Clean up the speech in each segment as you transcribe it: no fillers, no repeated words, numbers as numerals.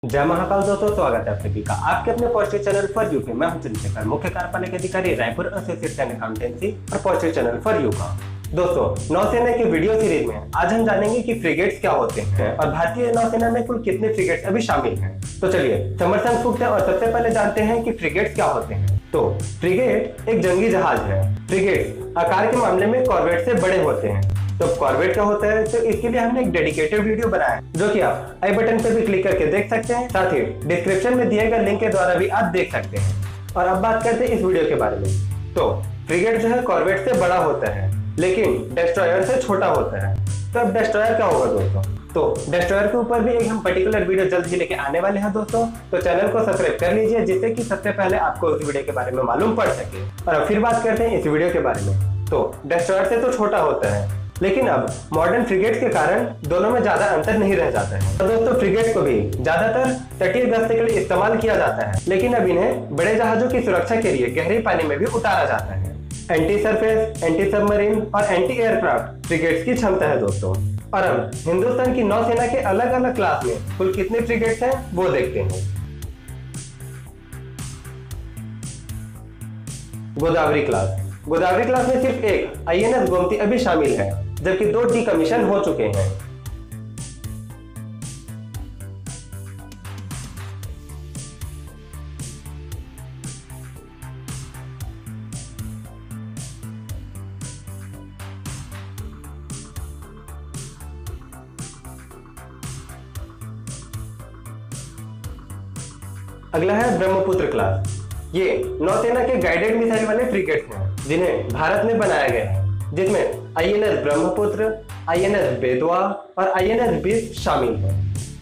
जय महाकाल दोस्तों, स्वागत है आप सभी का आपके अपने पॉजिटिव चैनल फॉर यू पे। मैं हूं चंद्रशेखर, मुख्य कार्यपालक अधिकारी रायपुर एसोसिएट एंड अकाउंटेंसी और पॉजिटिव चैनल फॉर यू का। दोस्तों, नौसेना की वीडियो सीरीज में आज हम जानेंगे कि फ्रिगेट्स क्या होते हैं और भारतीय नौसेना में कुल कितने फ्रिगेट्स अभी शामिल हैं। तो चलिए समर्थन फूकते हैं और सबसे पहले जानते हैं कि फ्रिगेट्स क्या होते हैं। तो फ्रिगेट एक जंगी जहाज है। फ्रिगेट आकार के मामले में कॉर्वेट से बड़े होते हैं। तो कॉर्वेट क्या होता है, तो इसके लिए हमने एक डेडिकेटेड वीडियो बनाया है जो कि आप आई बटन पर भी क्लिक करके देख सकते हैं, साथ ही डिस्क्रिप्शन में दिए गए लिंक के द्वारा भी आप देख सकते हैं। और अब बात करते हैं इस वीडियो के बारे में। तो फ्रिगेट जो है कॉर्वेट से बड़ा होता है लेकिन डिस्ट्रॉयर से छोटा होता है। तो अब डिस्ट्रॉयर क्या होगा दोस्तों, तो डिस्ट्रॉयर के ऊपर भी एक हम पर्टिकुलर वीडियो जल्द ही लेके आने वाले हैं दोस्तों। तो चैनल को सब्सक्राइब कर लीजिए जिससे कि सबसे पहले आपको उस वीडियो के बारे में मालूम पड़ सके। और अब फिर बात करते हैं इस वीडियो के बारे में। तो डिस्ट्रॉयर से तो छोटा होता है लेकिन अब मॉडर्न फ्रिगेट के कारण दोनों में ज्यादा अंतर नहीं रह जाता है। तो दोस्तों, फ्रिगेट को भी ज्यादातर तटीय गश्त के लिए इस्तेमाल किया जाता है लेकिन अब इन्हें बड़े जहाजों की सुरक्षा के लिए गहरी पानी में भी उतारा जाता है। एंटी सरफेस, एंटी सबमरीन और एंटी एयरक्राफ्ट फ्रिगेट्स की क्षमता है दोस्तों। और अब हिंदुस्तान की नौसेना के अलग अलग क्लास में कुल कितने फ्रिगेट्स हैं वो देखते हैं। गोदावरी क्लास। गोदावरी क्लास में सिर्फ एक आईएनएस गोमती अभी शामिल है जबकि 2 डीकमीशन हो चुके हैं। अगला है ब्रह्मपुत्र क्लास। ये नौसेना के गाइडेड मिसाइल वाले फ्रिगेट्स हैं जिन्हें भारत में बनाया गया है, जिसमें आईएनएस ब्रह्मपुत्र, आईएनएस बेतवा और आईएनएस बीस शामिल हैं।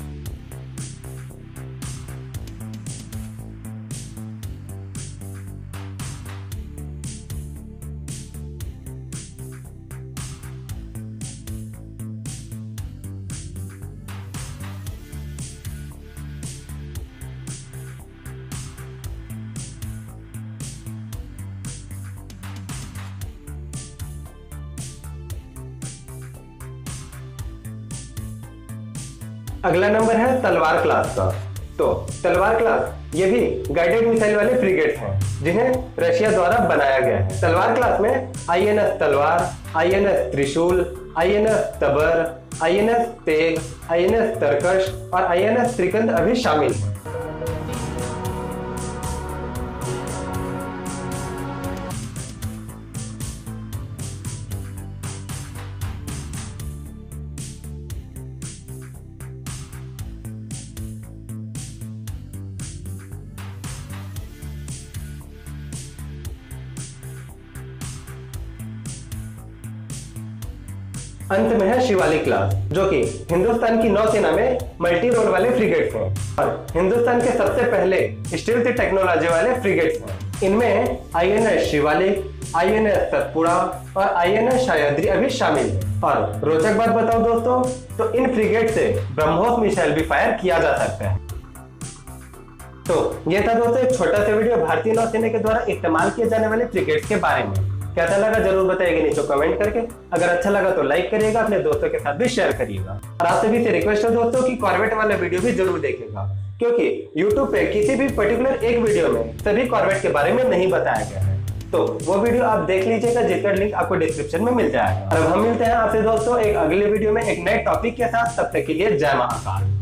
अगला नंबर है तलवार क्लास का। तो तलवार क्लास ये भी गाइडेड मिसाइल वाले फ्रिगेट्स हैं जिन्हें रशिया द्वारा बनाया गया है। तलवार क्लास में INS Talwar, INS Trishul, INS Tabar, INS Teg, INS Tarkash और आईएनएस त्रिकंद अभी शामिल हैं। अंत में है शिवालिक क्लास जो कि हिंदुस्तान की नौसेना में मल्टी रोल वाले फ्रिगेट्स हैं और हिंदुस्तान के सबसे पहले स्टील्थ टेक्नोलॉजी वाले फ्रिगेट्स हैं। इनमें आईएनएस शिवालिक, आईएनएस सतपुड़ा और आईएनएस सह्याद्री अभी शामिल है। और रोचक बात बताओ दोस्तों, तो इन फ्रिगेट से ब्रह्मोस मिसाइल भी फायर किया जा सकता है। तो ये था दोस्तों एक छोटा सा वीडियो भारतीय नौसेना के द्वारा इस्तेमाल किए जाने वाले फ्रिगेट्स के बारे में। कैसा लगा जरूर बताइएगा नीचे कमेंट करके। अगर अच्छा लगा तो लाइक करिएगा, अपने दोस्तों के साथ भी शेयर करिएगा। और आप सभी से रिक्वेस्ट है दोस्तों कि कॉर्वेट वाला वीडियो भी जरूर देखेगा क्योंकि YouTube पे किसी भी पर्टिकुलर एक वीडियो में सभी कॉर्वेट के बारे में नहीं बताया गया है। तो वो वीडियो आप देख लीजिएगा जिसका लिंक आपको डिस्क्रिप्शन में मिल जाएगा। और अब हम मिलते हैं आपसे दोस्तों एक अगले वीडियो में एक नए टॉपिक के साथ। तब तक के लिए जय महाकाल।